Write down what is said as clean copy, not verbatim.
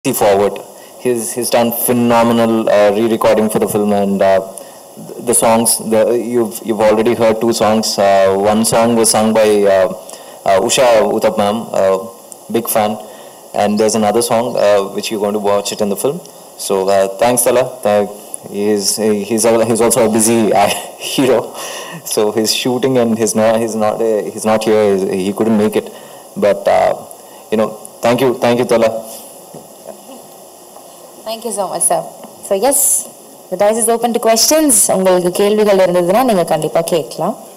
forward. He's done phenomenal re-recording for the film, and the songs. You've already heard two songs. One song was sung by Usha Uttap ma'am, big fan, and there's another song which you're going to watch it in the film. So thanks, Tala. He's also a busy hero, so he's shooting and he's not here. He couldn't make it, but thank you, Tala. Thank you so much, sir. So yes, the dice is open to questions. உங்களுக்கு கேள்விகள் இருந்ததுன்னா நீங்க கண்டிப்பா கேட்கலாம்.